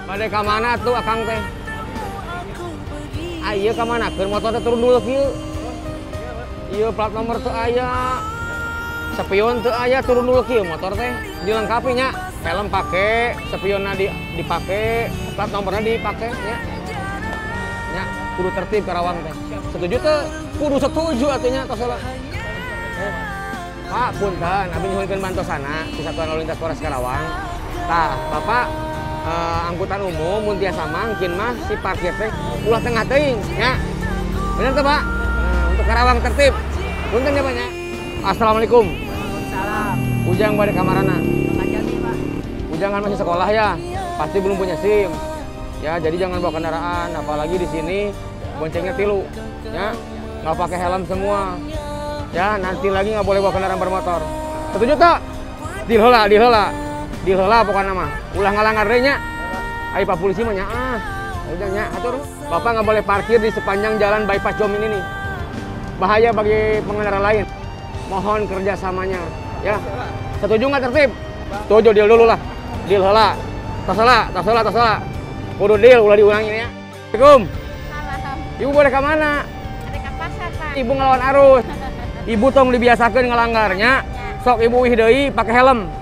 Bade ka mana tuh akang teh? Ah ieu ka mana? Keur motor teh turun dulu kieu. Ieu plat nomor teu aya. Spion teu aya turun dulu kieu motor teh. Dilengkapi nya. Helm pake, spionna dipake, plat nomornya dipake nya. Nya kudu tertib Karawang teh. Setuju teu? Kudu setuju atunya tos heula. Pak, punten, abdi nyuhunkeun bantosana di Satuan Lalu Lintas Polres Karawang. Tah, Bapak angkutan umum mun tiasa mangkin mah si parkir teh ulah tengah teuing nya. Bener teh, Pak? Nah, untuk Karawang tertib. Punten ya, Pak nya. Assalamualaikum. Waalaikumsalam. Ujang bade ka marana? Jadi, Pak. Ujang kan masih sekolah ya. Pasti belum punya SIM. Ya, jadi jangan bawa kendaraan apalagi di sini boncengnya 3 ya. Nggak pakai helm semua. Ya, nanti lagi nggak boleh bawa kendaraan bermotor. Setuju tak? Deal heula pokoknya mah. Ulah ngalanggar deui nya. Ai Pak Polisi mah nya udah nya atur. Bapak nggak boleh parkir di sepanjang jalan bypass Jomin ini. Bahaya bagi pengendara lain. Mohon kerjasamanya. Ya. Setuju nggak tertib? Setuju, deal dulu lah. Deal heula. Tos heula. Kudu deal ulah diulangi ya. Assalamualaikum. Salam. Ibu boleh ke mana? Ada ke pasar, Pak. Ibu ngelawan arus. Ibu tong dibiasakeun ngelanggarnya. Sok ibu wih deui pakai helm.